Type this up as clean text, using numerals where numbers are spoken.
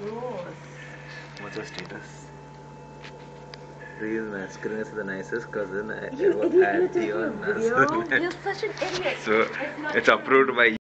gross. What's your status? Please, my screen is the nicest cousin. You idiot, you're taking a Dionne. video? You're such an idiot. So, it's approved by